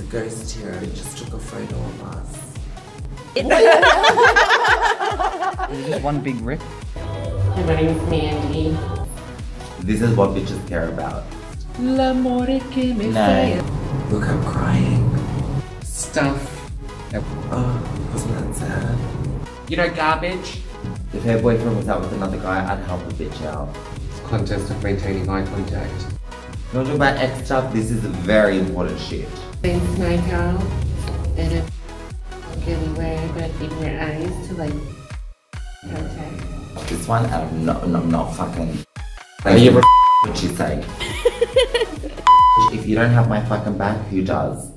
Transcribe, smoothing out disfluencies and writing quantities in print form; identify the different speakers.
Speaker 1: ghost here. It just took a photo of us.
Speaker 2: One big rip.
Speaker 3: My name's Mandy.
Speaker 4: This is what bitches care about.
Speaker 2: L'amore che mi
Speaker 4: No.
Speaker 1: Look, I'm crying.
Speaker 3: Stuff.
Speaker 1: Oh, wasn't that sad?
Speaker 3: You know, garbage.
Speaker 4: If her boyfriend was out with another guy, I'd help a bitch out.
Speaker 1: Contest of maintaining eye contact.
Speaker 4: Don't talk about X stuff, this is very important shit.
Speaker 3: Things night out and it look anywhere but in your eyes to like contact.
Speaker 4: This one, I'm not fucking.
Speaker 1: Are you ever
Speaker 4: what you say? If you don't have my fucking back, who does?